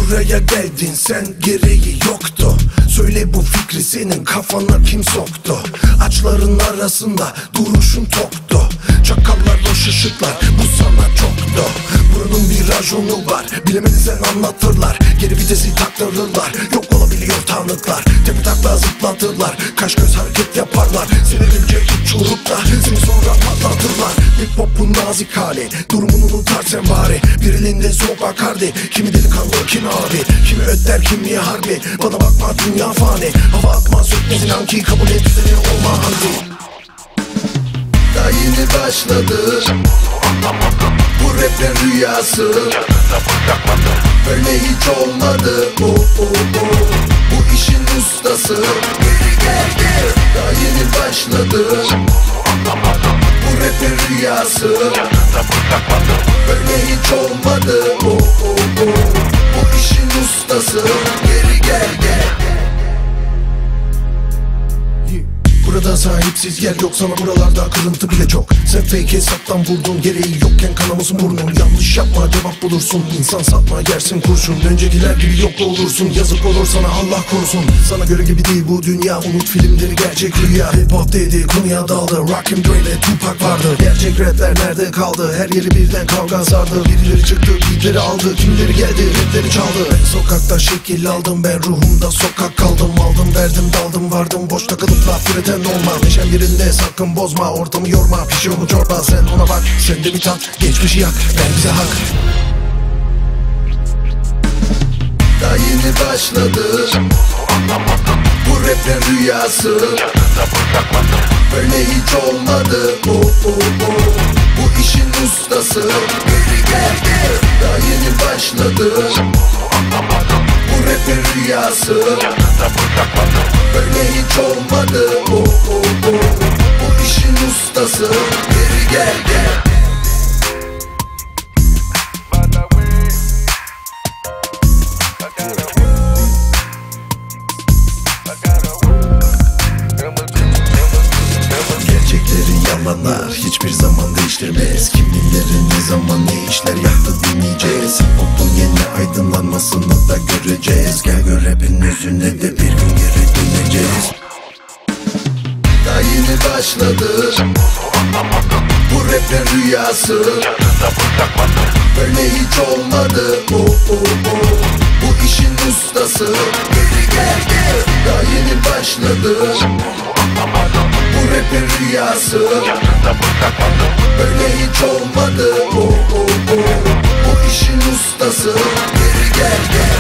Buraya geldin sen, gereği yoktu. Söyle bu fikri senin kafana kim soktu? Açların arasında duruşun toktu. Çakallar, loş ışıklar, bu sana çoktu. Buranın bir rajonu var, bilemediysen anlatırlar. Geri vitesi taktırırlar, yok olabiliyor tanıklar. Tepe takla zıplatırlar, kaş göz hareket yaparlar. Seni önce uçurup da seni sonra patlatırlar. Hip hop'un nazik hali, durumunu unutarsen bari. Bir elinde sopa kardi, kimi delikanlı kimi abi. Kimi öder kimi harbi, bana bakma dünya fani. Hava atma sökmez inan ki kabul et seni olma hadi. Daha yeni başladı bu rap'in rüyası. Böyle hiç olmadı bu işin ustası. Geri geldi, daha yeni başladı bu rap'in rüyası. Böyle hiç olmadı bu işin ustası. Geri geldi. Burada sahipsiz yer yok, sana buralarda kırıntı bile çok. Sen fake hesaptan vurdun, gereği yokken kanamasın burnun. Yanlış yapma cevap bulursun, insan satma yersin kurşun. Öncekiler gibi yok olursun, yazık olur sana Allah korusun. Sana göre gibi değil bu dünya, unut filmleri gerçek rüya. Hip hop dedi konuya daldı, Rakim Dre Tupac vardı. Gerçek rapler nerede kaldı, her yeri birden kavga sardı. Birileri çıktı beatleri aldı, kimileri geldi rapleri çaldı. Ben sokakta şekil aldım, ben ruhumda sokak kaldım. Aldım verdim daldım vardım, boş takılıp laf üreten olma. Neşen yerinde sakın bozma, ortamı yorma. Pişiyor mu çorba sen ona bak, sen de bir tat. Geçmişi yak, ver bize hak. Daha yeni başladı bu rap'in rüyası. Böyle hiç olmadı bu işin ustası. Geri geldi, daha yeni başladı bu rap'in rüyası. Böyle hiç olmadı bu işin ustası. Geri geldi. Gerçekleri yalanlar hiçbir zaman değiştirmez. Kimlileri ne zaman ne işler yaktı dinleyeceğiz. Pop'un yeni aydınlanmasını da göreceğiz. Gel gör rap'in yüzüne de bir gün geri döneceğiz. Daha yeni başladı bu rap'in rüyası. Böyle hiç olmadı bu işin ustası. Geri geldi, daha yeni başladı bu rap'in rüyası. Böyle hiç olmadı bu işin ustası. Geri geldi.